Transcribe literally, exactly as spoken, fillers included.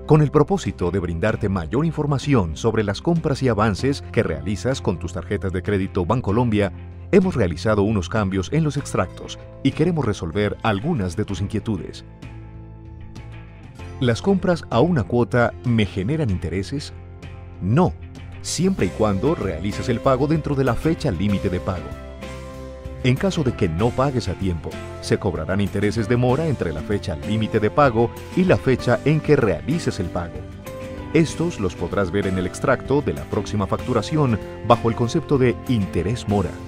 Con el propósito de brindarte mayor información sobre las compras y avances que realizas con tus tarjetas de crédito Bancolombia, hemos realizado unos cambios en los extractos y queremos resolver algunas de tus inquietudes. ¿Las compras a una cuota me generan intereses? No, siempre y cuando realices el pago dentro de la fecha límite de pago. En caso de que no pagues a tiempo, se cobrarán intereses de mora entre la fecha límite de pago y la fecha en que realices el pago. Estos los podrás ver en el extracto de la próxima facturación bajo el concepto de interés mora.